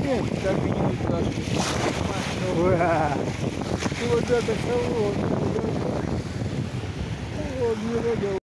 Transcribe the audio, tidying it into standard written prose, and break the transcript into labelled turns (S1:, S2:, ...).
S1: Нет, так и не вытаскивай. Вот это кого? Вот не надо.